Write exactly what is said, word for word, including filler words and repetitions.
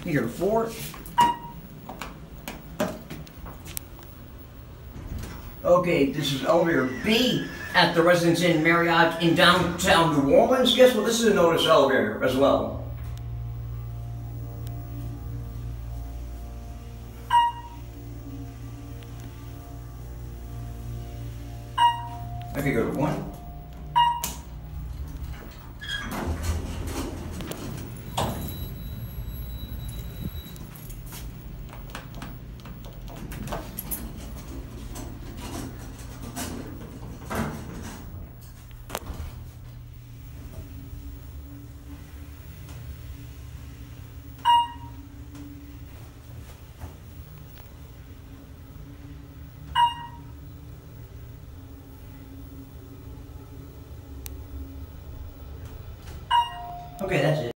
You go to four. Okay, this is elevator B at the Residence Inn Marriott in downtown New Orleans. Guess what? This is a notice elevator as well. Okay, go to one. Okay, that's it.